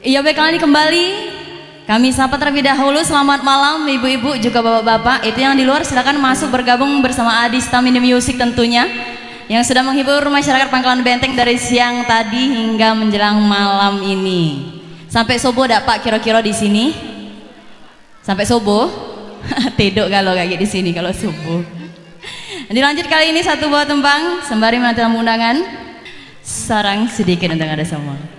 Iya baiklah, ini kembali kami sapa terlebih dahulu. Selamat malam ibu-ibu juga bapak-bapak. Itu yang di luar silakan masuk bergabung bersama Adi Stamina Music tentunya, yang sudah menghibur masyarakat Pangkalan Benteng dari siang tadi hingga menjelang malam ini. Sampai subuh dak Pak kira-kira di sini? Sampai subuh? Tiduk kalau kayak di sini kalau subuh. Dilanjut kali ini satu buah tembang sembari menanti tamu undangan. Sarang sedikit untuk ada semua.